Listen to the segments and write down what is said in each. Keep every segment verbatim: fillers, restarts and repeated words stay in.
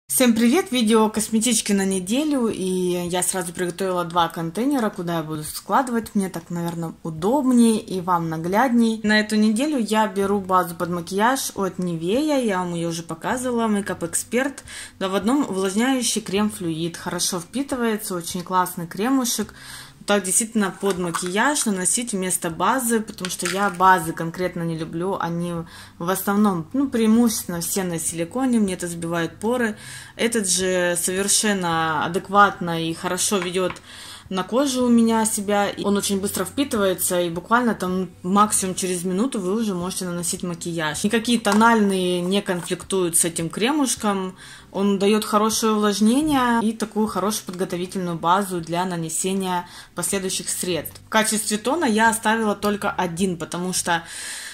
Всем привет! Видео косметички на неделю, и я сразу приготовила два контейнера, куда я буду складывать. Мне так, наверное, удобнее и вам наглядней. На эту неделю я беру базу под макияж от Nivea, я вам ее уже показывала, Makeup Expert. Да, в одном увлажняющий крем-флюид, хорошо впитывается, очень классный кремушек. Так действительно под макияж наносить вместо базы, потому что я базы конкретно не люблю, они в основном, ну, преимущественно все на силиконе, мне это сбивает поры. Этот же совершенно адекватно и хорошо ведет на кожу у меня себя, он очень быстро впитывается, и буквально там максимум через минуту вы уже можете наносить макияж. Никакие тональные не конфликтуют с этим кремушком, он дает хорошее увлажнение и такую хорошую подготовительную базу для нанесения последующих средств. В качестве тона я оставила только один, потому что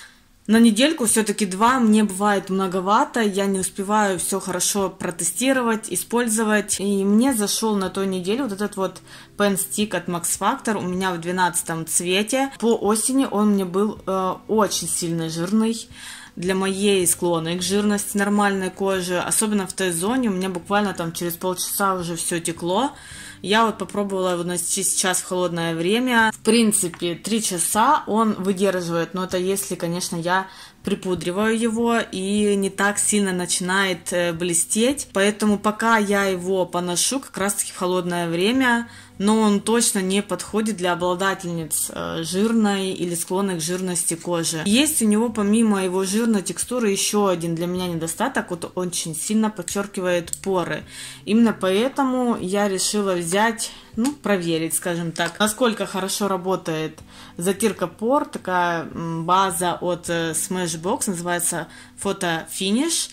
на недельку все-таки два мне бывает многовато, я не успеваю все хорошо протестировать, использовать. И мне зашел на той неделе вот этот вот Pen Stick от Max Factor, у меня в двенадцатом цвете. По осени он мне был э, очень сильно жирный. Для моей склонной к жирности нормальной кожи, особенно в той зоне, у меня буквально там через полчаса уже все текло. Я вот попробовала его нанести сейчас в холодное время. В принципе, три часа он выдерживает, но это если, конечно, я припудриваю его и не так сильно начинает блестеть. Поэтому пока я его поношу как раз-таки в холодное время, но он точно не подходит для обладательниц жирной или склонной к жирности кожи. Есть у него помимо его жирной текстуры еще один для меня недостаток, вот он очень сильно подчеркивает поры. Именно поэтому я решила взять, ну, проверить, скажем так, насколько хорошо работает затирка пор, такая база от Smashbox, называется Photo Finish.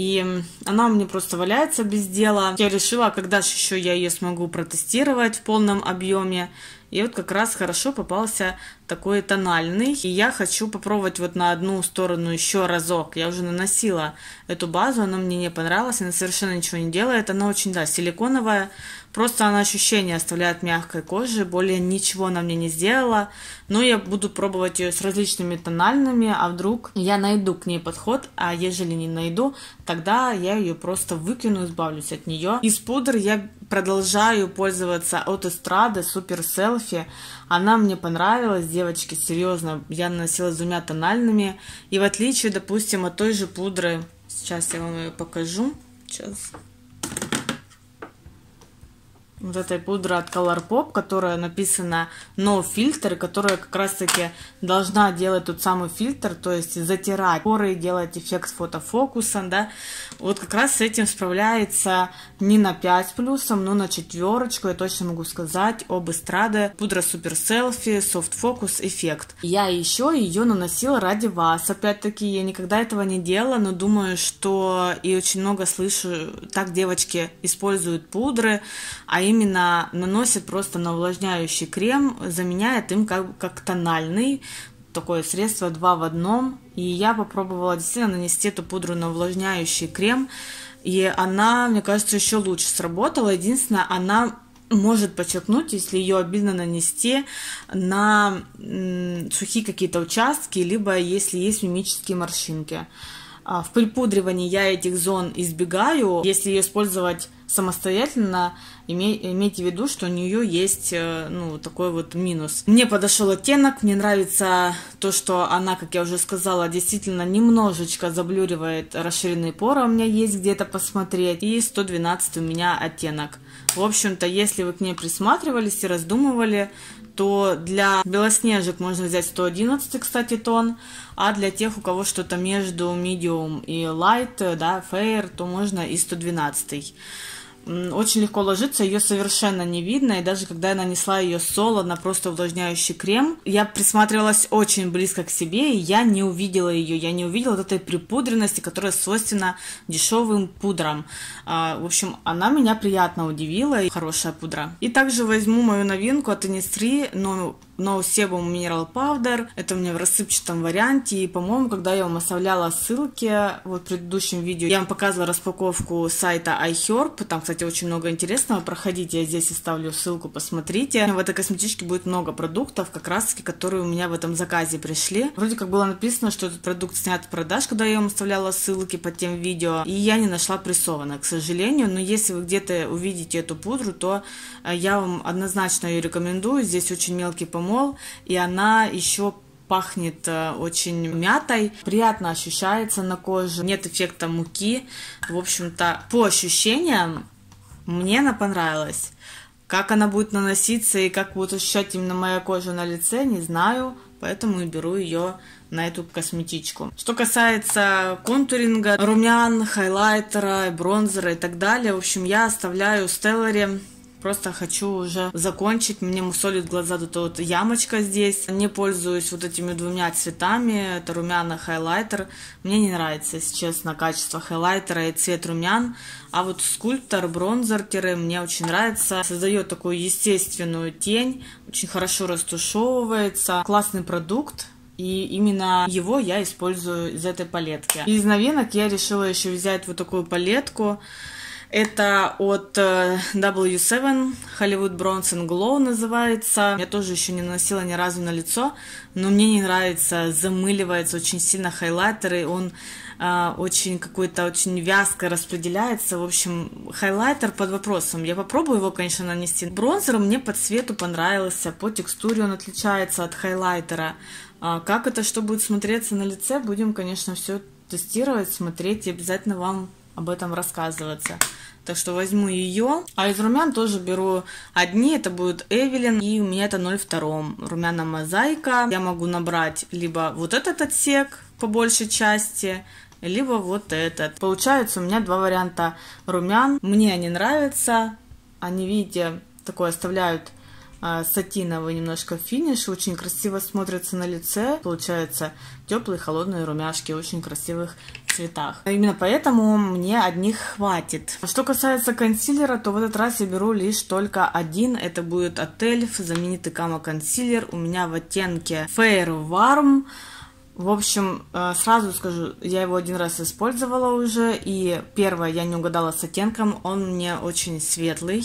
И она у меня просто валяется без дела. Я решила, когда же еще я ее смогу протестировать в полном объеме. И вот как раз хорошо попался такой тональный. И я хочу попробовать вот на одну сторону еще разок. Я уже наносила эту базу, она мне не понравилась. Она совершенно ничего не делает. Она очень, да, силиконовая. Просто она ощущение оставляет мягкой кожи. Более ничего она мне не сделала. Но я буду пробовать ее с различными тональными. А вдруг я найду к ней подход. А ежели не найду, тогда я ее просто выкину, избавлюсь от нее. Из пудр я продолжаю пользоваться от Эстрады Super Selfie. Она мне понравилась, девочки, серьезно. Я наносила с двумя тональными. И в отличие, допустим, от той же пудры, сейчас я вам ее покажу. Сейчас. Вот этой пудры от Colourpop, которая написана No Filter, которая как раз-таки должна делать тот самый фильтр, то есть затирать поры, делать эффект фотофокуса, да. Вот как раз с этим справляется не на пять с плюсом, но на четверочку. Я точно могу сказать об Эстраде. Пудра Super Selfie, Soft Focus эффект. Я еще ее наносила ради вас. Опять-таки, я никогда этого не делала, но думаю, что и очень много слышу, так девочки используют пудры, а именно наносят просто на увлажняющий крем, заменяет им как, как тональный. Такое средство два в одном. И я попробовала действительно нанести эту пудру на увлажняющий крем. И она, мне кажется, еще лучше сработала. Единственное, она может подчеркнуть, если ее обильно нанести на сухие какие-то участки, либо если есть мимические морщинки. В припудривании я этих зон избегаю. Если ее использовать самостоятельно, имейте в виду, что у нее есть, ну, такой вот минус. Мне подошел оттенок, мне нравится то, что она, как я уже сказала, действительно немножечко заблюривает расширенные поры, у меня есть где-то посмотреть, и сто двенадцать у меня оттенок. В общем-то, если вы к ней присматривались и раздумывали, то для белоснежек можно взять сто одиннадцать, кстати, тон, а для тех, у кого что-то между medium и light, да, fair, то можно и сто двенадцать. Очень легко ложится, ее совершенно не видно, и даже когда я нанесла ее соло на просто увлажняющий крем, я присматривалась очень близко к себе, и я не увидела ее, я не увидела вот этой припудренности, которая свойственна дешевым пудрам. В общем, она меня приятно удивила, и хорошая пудра. И также возьму мою новинку от Innisfree, но No Sebum Mineral Powder. Это у меня в рассыпчатом варианте. И, по-моему, когда я вам оставляла ссылки вот в предыдущем видео, я вам показывала распаковку сайта iHerb. Там, кстати, кстати, очень много интересного. Проходите, я здесь оставлю ссылку, посмотрите. В этой косметичке будет много продуктов, как раз таки, которые у меня в этом заказе пришли. Вроде как было написано, что этот продукт снят в продаж, когда я вам оставляла ссылки под тем видео, и я не нашла прессованно, к сожалению. Но если вы где-то увидите эту пудру, то я вам однозначно ее рекомендую. Здесь очень мелкий помол, и она еще пахнет очень мятой, приятно ощущается на коже, нет эффекта муки. В общем-то, по ощущениям, мне она понравилась. Как она будет наноситься и как будет ощущать именно моя кожа на лице, не знаю, поэтому и беру ее на эту косметичку. Что касается контуринга, румян, хайлайтера, бронзера и так далее, в общем, я оставляю Stellary. Просто хочу уже закончить. Мне мусолит глаза тут вот ямочка здесь. Не пользуюсь вот этими двумя цветами. Это румяна, хайлайтер. Мне не нравится, если честно, качество хайлайтера и цвет румян. А вот скульптор, бронзер мне очень нравится. Создает такую естественную тень. Очень хорошо растушевывается. Классный продукт. И именно его я использую из этой палетки. Из новинок я решила еще взять вот такую палетку. Это от дабл ю семь, Hollywood Bronze and Glow называется. Я тоже еще не наносила ни разу на лицо, но мне не нравится, замыливается очень сильно хайлайтер, и он э, очень какой-то очень вязко распределяется. В общем, хайлайтер под вопросом. Я попробую его, конечно, нанести. Бронзер мне по цвету понравился, по текстуре он отличается от хайлайтера. А как это, что будет смотреться на лице, будем, конечно, все тестировать, смотреть и обязательно вам об этом рассказываться. Так что возьму ее. А из румян тоже беру одни. Это будет Эвелин. И у меня это ноль два. Румяна мозаика. Я могу набрать либо вот этот отсек по большей части, либо вот этот. Получается у меня два варианта румян. Мне они нравятся. Они, видите, такой оставляют э, сатиновый немножко финиш. Очень красиво смотрятся на лице. Получается теплые холодные румяшки. Очень красивых цветах. Именно поэтому мне одних хватит. Что касается консилера, то в этот раз я беру лишь только один. Это будет от эльф, знаменитый Кама консилер. У меня в оттенке Fair Warm. В общем, сразу скажу, я его один раз использовала уже. И первое, я не угадала с оттенком. Он мне очень светлый.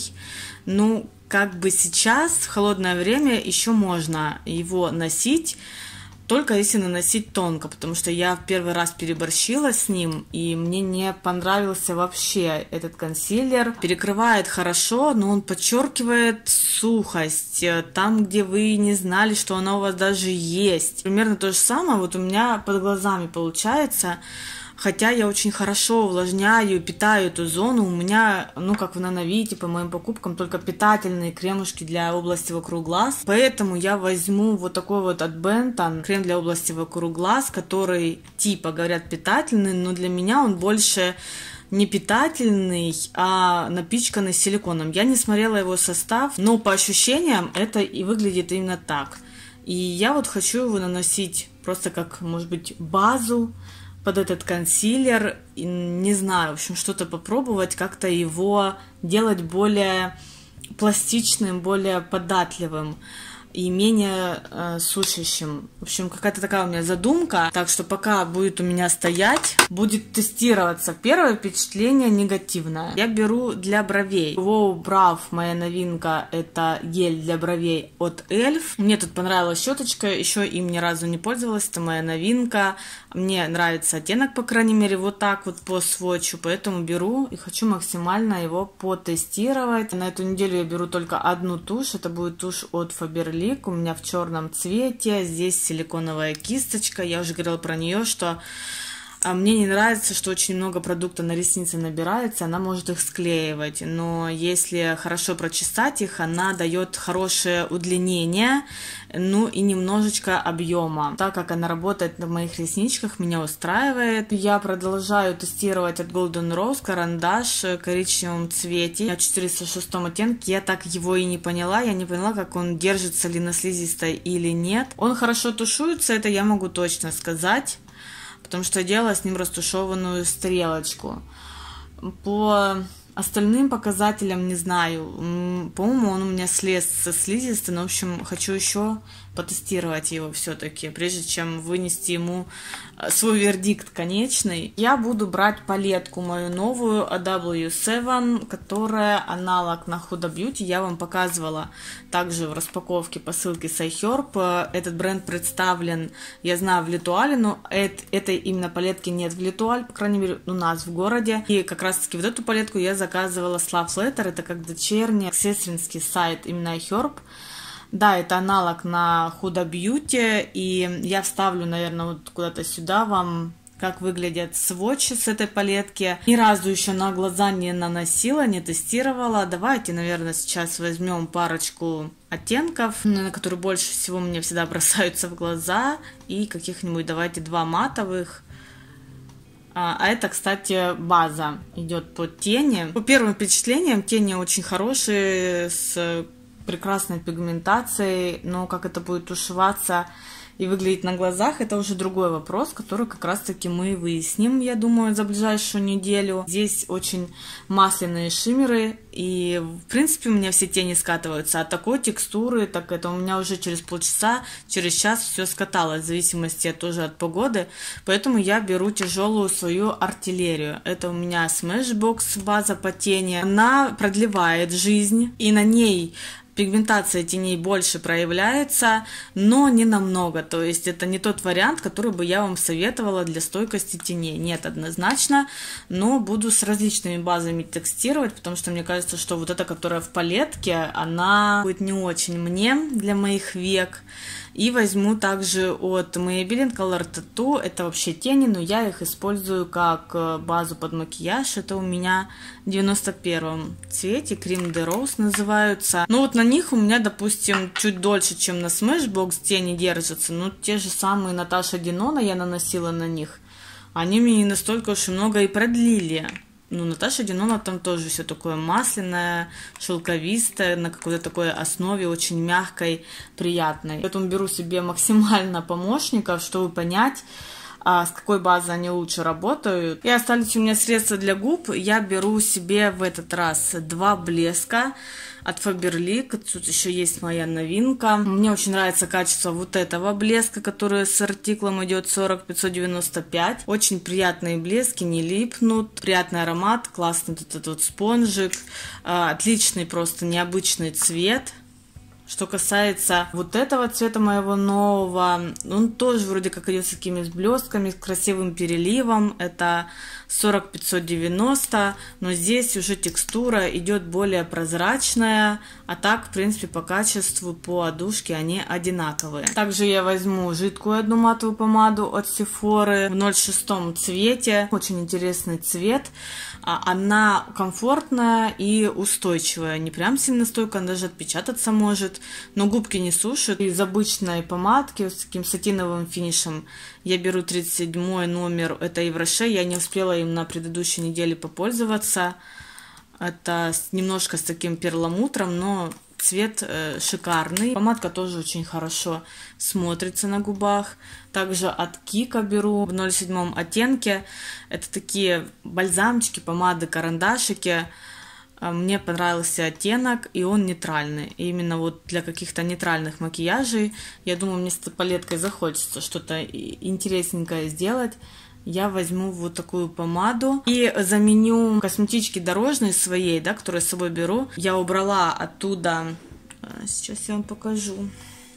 Ну, как бы сейчас, в холодное время, еще можно его носить. Только если наносить тонко, потому что я в первый раз переборщила с ним, и мне не понравился вообще этот консилер. Перекрывает хорошо, но он подчеркивает сухость, там, где вы не знали, что она у вас даже есть. Примерно то же самое вот у меня под глазами получается. Хотя я очень хорошо увлажняю, питаю эту зону. У меня, ну, как вы наверное видите, по моим покупкам, только питательные кремушки для области вокруг глаз. Поэтому я возьму вот такой вот от Benton крем для области вокруг глаз, который типа, говорят, питательный, но для меня он больше не питательный, а напичканный силиконом. Я не смотрела его состав, но по ощущениям это и выглядит именно так. И я вот хочу его наносить просто как, может быть, базу под этот консилер, не знаю, в общем, что-то попробовать, как-то его делать более пластичным, более податливым и менее э, сушащим. В общем, какая-то такая у меня задумка. Так что пока будет у меня стоять, будет тестироваться. Первое впечатление негативное. Я беру для бровей. Wow Brow, моя новинка, это гель для бровей от эльф. Мне тут понравилась щеточка, еще им ни разу не пользовалась, это моя новинка. Мне нравится оттенок, по крайней мере, вот так вот по сводчу, поэтому беру и хочу максимально его потестировать. На эту неделю я беру только одну тушь, это будет тушь от Faberlic. У меня в черном цвете, здесь силиконовая кисточка. Я уже говорила про нее, что мне не нравится, что очень много продукта на ресницы набирается, она может их склеивать, но если хорошо прочесать их, она дает хорошее удлинение, ну и немножечко объема. Так как она работает на моих ресничках, меня устраивает. Я продолжаю тестировать от Golden Rose карандаш в коричневом цвете, в четыреста шестом оттенке. Я так его и не поняла, я не поняла, как он держится ли на слизистой или нет. Он хорошо тушуется, это я могу точно сказать, потому что я делала с ним растушеванную стрелочку. По остальным показателям не знаю. По-моему, он у меня слез со слизистой, но, в общем, хочу еще потестировать его все-таки, прежде чем вынести ему свой вердикт конечный. Я буду брать палетку мою новую эй дабл ю семь, которая аналог на Huda Beauty. Я вам показывала также в распаковке по ссылке с iHerb. Этот бренд представлен, я знаю, в Литуале, но это, этой именно палетки нет в Литуале, по крайней мере, у нас в городе. И как раз таки вот эту палетку я заказывала с Love Letter, это как дочерний аксессуарный сайт именно iHerb. Да, это аналог на Huda Beauty, и я вставлю, наверное, вот куда-то сюда вам, как выглядят сводчи с этой палетки. Ни разу еще на глаза не наносила, не тестировала. Давайте, наверное, сейчас возьмем парочку оттенков, на которые больше всего мне всегда бросаются в глаза, и каких-нибудь, давайте, два матовых. А это, кстати, база идет под тени. По первым впечатлениям, тени очень хорошие, с прекрасной пигментацией, но как это будет тушеваться и выглядеть на глазах, это уже другой вопрос, который как раз таки мы выясним, я думаю, за ближайшую неделю. Здесь очень масляные шиммеры, и в принципе у меня все тени скатываются от такой текстуры, так это у меня уже через полчаса, через час все скаталось, в зависимости тоже от погоды, поэтому я беру тяжелую свою артиллерию. Это у меня Smashbox база по тени, она продлевает жизнь, и на ней пигментация теней больше проявляется, но не намного. То есть это не тот вариант, который бы я вам советовала для стойкости теней. Нет, однозначно, но буду с различными базами тестировать, потому что мне кажется, что вот эта, которая в палетке, она будет не очень мне для моих век. И возьму также от Maybelline Color Tattoo. Это вообще тени, но я их использую как базу под макияж. Это у меня в девяносто первом цвете, Cream de Rose называются. Ну вот на них у меня, допустим, чуть дольше, чем на Smashbox тени держатся. Ну те же самые Наташа Динона я наносила на них. Они мне не настолько уж и много и продлили. Ну, Наташа Динона там тоже все такое масляное, шелковистое, на какой-то такой основе, очень мягкой, приятной. Поэтому беру себе максимально помощников, чтобы понять, а, с какой базой они лучше работают. И остались у меня средства для губ. Я беру себе в этот раз два блеска от Faberlic. Тут еще есть моя новинка. Мне очень нравится качество вот этого блеска, который с артиклом идет сорок пятьсот девяносто пять. Очень приятные блески, не липнут. Приятный аромат, классный вот этот вот спонжик. Отличный, просто необычный цвет. Что касается вот этого цвета моего нового, он тоже вроде как идет с такими блестками, с красивым переливом. Это сорок пятьсот девяносто, но здесь уже текстура идет более прозрачная, а так, в принципе, по качеству, по одушке они одинаковые. Также я возьму жидкую одну матовую помаду от Sephora в ноль шесть цвете. Очень интересный цвет. Она комфортная и устойчивая, не прям сильно стойкая, она даже отпечататься может, но губки не сушит. Из обычной помадки с таким сатиновым финишем я беру тридцать седьмой номер, это Ивроше, я не успела им на предыдущей неделе попользоваться. Это немножко с таким перламутром, но цвет э, шикарный. Помадка тоже очень хорошо смотрится на губах. Также от Кика беру в ноль семь оттенке. Это такие бальзамчики, помады, карандашики. Мне понравился оттенок, и он нейтральный. И именно вот для каких-то нейтральных макияжей, я думаю, мне с этой палеткой захочется что-то интересненькое сделать. Я возьму вот такую помаду и заменю косметички дорожные своей, да, которую я с собой беру. Я убрала оттуда, сейчас я вам покажу.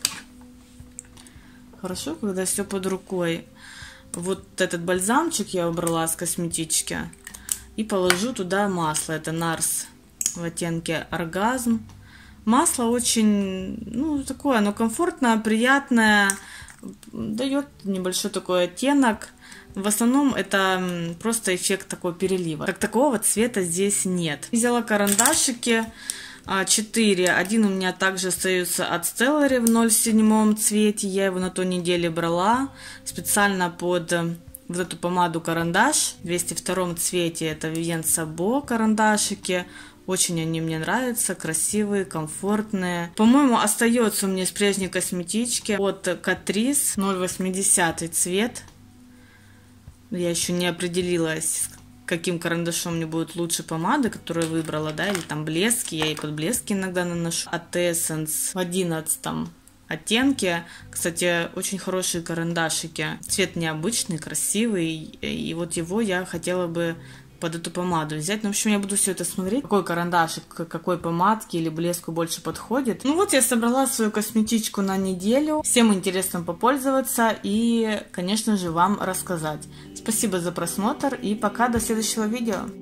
Хорошо, когда все под рукой. Вот этот бальзамчик я убрала с косметички и положу туда масло. Это Нарс в оттенке Оргазм. Масло очень, ну, такое, оно комфортное, приятное, дает небольшой такой оттенок. В основном это просто эффект такого перелива. Как такого цвета здесь нет. Взяла карандашики четыре. Один у меня также остается от Stellary в ноль семь цвете. Я его на той неделе брала специально под вот эту помаду карандаш. В двести втором цвете это Vivienne Sabo карандашики. Очень они мне нравятся, красивые, комфортные. По-моему, остается у меня из прежней косметички от Catrice ноль восемьдесят цвет. Я еще не определилась, каким карандашом мне будет лучше помада, которую я выбрала, да, или там блески. Я и под блески иногда наношу. От Essence в одиннадцатом оттенки. Кстати, очень хорошие карандашики. Цвет необычный, красивый. И вот его я хотела бы под эту помаду взять. Ну, в общем, я буду все это смотреть, какой карандашик, какой помадки или блеску больше подходит. Ну вот, я собрала свою косметичку на неделю. Всем интересно попользоваться и, конечно же, вам рассказать. Спасибо за просмотр и пока, до следующего видео.